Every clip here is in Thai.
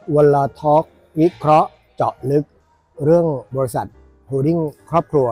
วลาทอล์กวิเคราะห์เจาะลึกเรื่องบริษัทโฮลดิ้งครอบครัว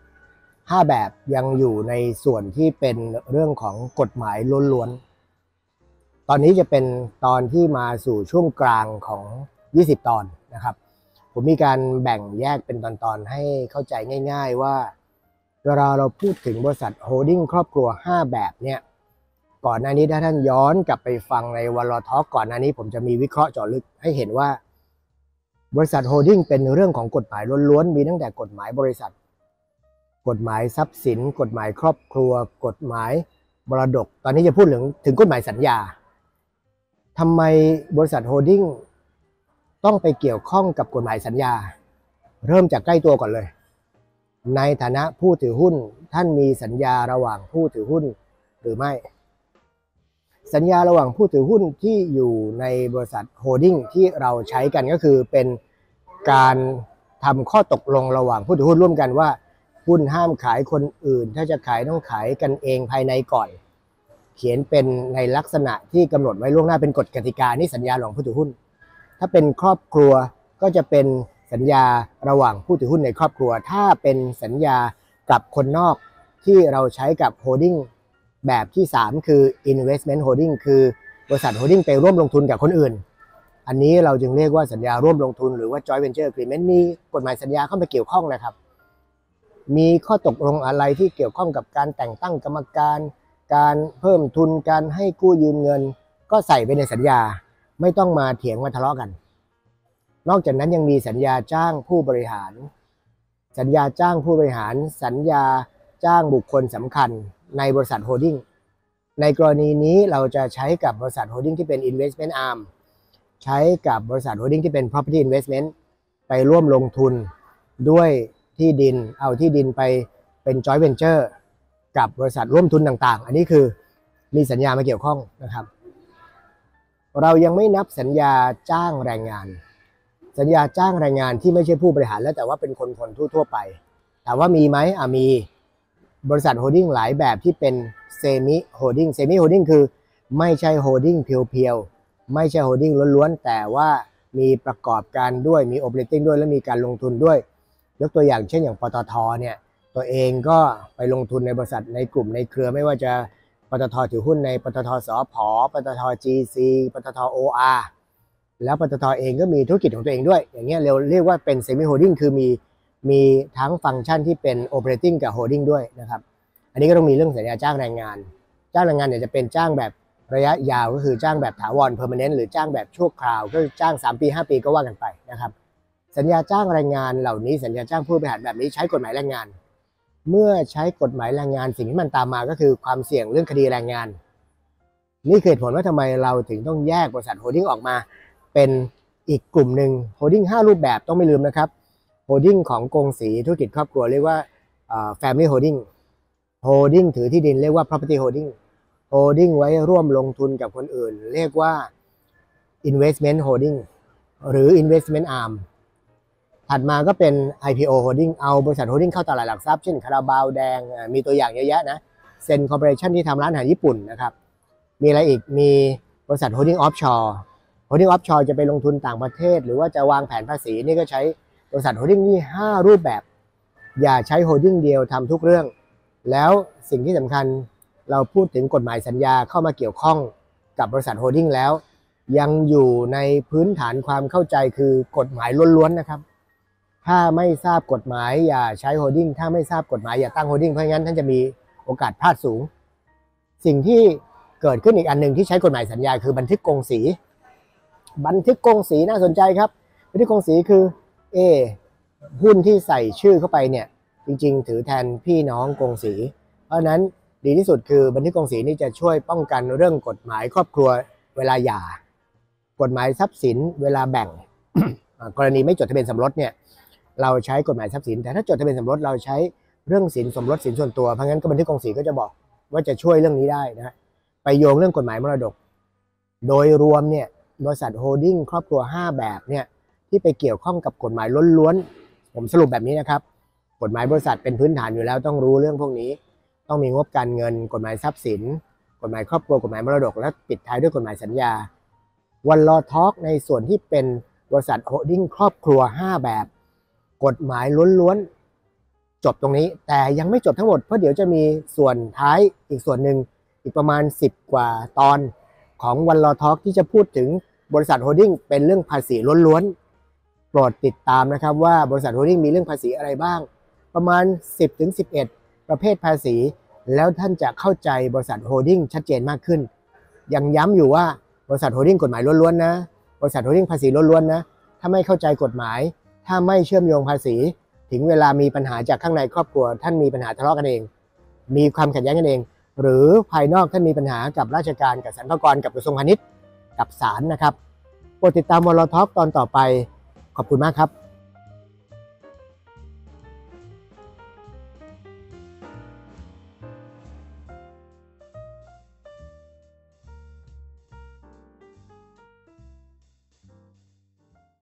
5แบบยังอยู่ในส่วนที่เป็นเรื่องของกฎหมายล้วนๆตอนนี้จะเป็นตอนที่มาสู่ช่วงกลางของ20ตอนนะครับผมมีการแบ่งแยกเป็นตอนๆให้เข้าใจง่ายๆว่าเวลาเราพูดถึงบริษัทโฮลดิ้งครอบครัว5แบบเนี่ยก่อนหน้านี้ถ้าท่านย้อนกลับไปฟังในวอลทอล์กก่อนหน้านี้ผมจะมีวิเคราะห์เจาะลึกให้เห็นว่าบริษัทโฮลดิ้งเป็นเรื่องของกฎหมายล้วนๆมีตั้งแต่กฎหมายบริษัทกฎหมายทรัพย์สินกฎหมายครอบครัวกฎหมายมรดกตอนนี้จะพูดถึงกฎหมายสัญญาทำไมบริษัทโฮลดิ้งต้องไปเกี่ยวข้องกับกฎหมายสัญญาเริ่มจากใกล้ตัวก่อนเลยในฐานะผู้ถือหุ้นท่านมีสัญญาระหว่างผู้ถือหุ้นหรือไม่สัญญาระหว่างผู้ถือหุ้นที่อยู่ในบริษัทโฮลดิ้งที่เราใช้กันก็คือเป็นการทำข้อตกลงระหว่างผู้ถือหุ้นร่วมกันว่าหุ้นห้ามขายคนอื่นถ้าจะขายต้องขายกันเองภายในก่อนเขียนเป็นในลักษณะที่กำหนดไว้ล่วงหน้าเป็นกฎกติกานี่สัญญาระหว่างผู้ถือหุ้นถ้าเป็นครอบครัวก็จะเป็นสัญญาระหว่างผู้ถือหุ้นในครอบครัวถ้าเป็นสัญญากับคนนอกที่เราใช้กับโฮลดิ้งแบบที่3คือ investment holding คือบริษัทโฮลดิ้งไปร่วมลงทุนกับคนอื่นอันนี้เราจึงเรียกว่าสัญญาร่วมลงทุนหรือว่า joint venture agreement มีกฎหมายสัญญาเข้ามาเกี่ยวข้องนะครับมีข้อตกลงอะไรที่เกี่ยวข้องกับการแต่งตั้งกรรมการการเพิ่มทุนการให้กู้ยืมเงินก็ใส่ไปในสัญญาไม่ต้องมาเถียงมาทะเลาะกันนอกจากนั้นยังมีสัญญาจ้างผู้บริหารสัญญาจ้างผู้บริหารสัญญาจ้างบุคคลสำคัญในบริษัทโฮลดิ้งในกรณีนี้เราจะใช้กับบริษัทโฮลดิ้งที่เป็น investment arm ใช้กับบริษัทโฮลดิ้งที่เป็น property investment ไปร่วมลงทุนด้วยที่ดินเอาที่ดินไปเป็น joint venture กับบริษัทร่วมทุนต่างๆอันนี้คือมีสัญญามาเกี่ยวข้องนะครับเรายังไม่นับสัญญาจ้างแรงงานสัญญาจ้างแรงงานที่ไม่ใช่ผู้บริหารแล้วแต่ว่าเป็นคนทั่วไปถามว่ามีไหมมีบริษัทโฮลดิ้งหลายแบบที่เป็นเซมิโฮลดิ้งคือไม่ใช่โฮลดิ้งเพียวๆไม่ใช่โฮลดิ้งล้วนๆแต่ว่ามีประกอบการด้วยมีโอเปอเรตติ้งด้วยและมีการลงทุนด้วยยกตัวอย่างเช่นอย่างปตทเนี่ยตัวเองก็ไปลงทุนในบริษัทในกลุ่มในเครือไม่ว่าจะปตทถือหุ้นในปตทสผปตท GC ปตท OR แล้วปตทเองก็มีธุรกิจของตัวเองด้วยอย่างเงี้ยเราเรียกว่าเป็นเซมิโฮลดิ้งคือมีทั้งฟังก์ชันที่เป็นโอเปอเรตติ้งกับโฮลดิ้งด้วยนะครับอันนี้ก็ต้องมีเรื่องสัญญาจ้างแรงงานเนี่ยจะเป็นจ้างแบบระยะยาวก็คือจ้างแบบถาวร permanent หรือจ้างแบบชั่วคราวก็จ้าง3ปี5ปีก็ว่ากันไปนะครับสัญญาจ้างแรงงานเหล่านี้สัญญาจ้างผู้บริหารแบบนี้ใช้กฎหมายแรงงานเมื่อใช้กฎหมายแรงงานสิ่งที่มันตามมาก็คือความเสี่ยงเรื่องคดีแรงงานนี่คือเหตุผลว่าทำไมเราถึงต้องแยกบริษัทโฮลดิ้งออกมาเป็นอีกกลุ่มหนึ่งโฮลดิ้ง5รูปแบบต้องไม่ลืมนะครับโฮลดิ้งของกงสีธุรกิจครอบครัวเรียกว่า family holding โฮลดิ้งถือที่ดินเรียกว่า property holding โฮลดิ้งไว้ร่วมลงทุนกับคนอื่นเรียกว่า investment holding หรือ investment arm ถัดมาก็เป็น IPO holding เอาบริษัทโฮลดิ้งเข้าตลาดหลักทรัพย์เช่นคาราบาวแดงมีตัวอย่างเยอะแยะนะเซนคอร์ปอเรชั่นที่ทำร้านอาหารญี่ปุ่นนะครับมีอะไรอีกมีบริษัทโฮลดิ้งออฟชอร์จะไปลงทุนต่างประเทศหรือว่าจะวางแผนภาษีนี่ก็ใช้บริษัทโฮลดิ้งนี่5รูปแบบอย่าใช้โฮลดิ้งเดียวทำทุกเรื่องแล้วสิ่งที่สำคัญเราพูดถึงกฎหมายสัญญาเข้ามาเกี่ยวข้องกับบริษัทโฮลดิ้งแล้วยังอยู่ในพื้นฐานความเข้าใจคือกฎหมายล้วนๆนะครับถ้าไม่ทราบกฎหมายอย่าใช้โฮลดิ้งถ้าไม่ทราบกฎหมายอย่าตั้งโฮลดิ้งเพราะงั้นท่านจะมีโอกาสพลาดสูงสิ่งที่เกิดขึ้นอีกอันหนึ่งที่ใช้กฎหมายสัญญาคือบันทึกกงสีน่าสนใจครับบันทึกกงสีคือหุ้นที่ใส่ชื่อเข้าไปเนี่ยจริงๆถือแทนพี่น้องกงสีเพราะนั้นดีที่สุดคือบันทึกกงสีนี่จะช่วยป้องกันเรื่องกฎหมายครอบครัวเวลาหย่ากฎหมายทรัพย์สินเวลาแบ่ง กรณีไม่จดทะเบียนสมรสเนี่ยเราใช้กฎหมายทรัพย์สินแต่ถ้าจดทะเบียนสมรสเราใช้เรื่องสินสมรสสินส่วนตัวเพราะงั้นก็บันทึกกงสีก็จะบอกว่าจะช่วยเรื่องนี้ได้นะไปโยงเรื่องกฎหมายมรดกโดยรวมเนี่ยบริษัทโฮลดิ้งครอบครัว5แบบเนี่ยที่ไปเกี่ยวข้องกับกฎหมายล้วนๆผมสรุปแบบนี้นะครับกฎหมายบริษัทเป็นพื้นฐานอยู่แล้วต้องรู้เรื่องพวกนี้ต้องมีงบการเงินกฎหมายทรัพย์สินกฎหมายครอบครัวกฎหมายมรดกและปิดท้ายด้วยกฎหมายสัญญาวันลอทอล์กในส่วนที่เป็นบริษัทโฮลดิ้งครอบครัว5แบบกฎหมายล้วนๆจบตรงนี้แต่ยังไม่จบทั้งหมดเพราะเดี๋ยวจะมีส่วนท้ายอีกส่วนหนึ่งอีกประมาณ10กว่าตอนของวันลอทอล์กที่จะพูดถึงบริษัทโฮลดิ้งเป็นเรื่องภาษีล้วนๆโปรดติดตามนะครับว่าบริษัทโฮลดิ้งมีเรื่องภาษีอะไรบ้างประมาณ 10-11 ประเภทภาษีแล้วท่านจะเข้าใจบริษัทโฮลดิ้งชัดเจนมากขึ้นยังย้ำอยู่ว่าบริษัทโฮลดิ้งกฎหมายล้วนๆนะบริษัทโฮลดิ้งภาษีล้วนๆนะถ้าไม่เข้าใจกฎหมายถ้าไม่เชื่อมโยงภาษีถึงเวลามีปัญหาจากข้างในครอบครัวท่านมีปัญหาทะเลาะกันเองมีความขัดแย้งกันเองหรือภายนอกท่านมีปัญหากับราชการกับสรรพากรกับกระทรวงพาณิชย์กับศาลนะครับโปรดติดตามวอลล์ทอล์กตอนต่อไปขอบคุณมากครับ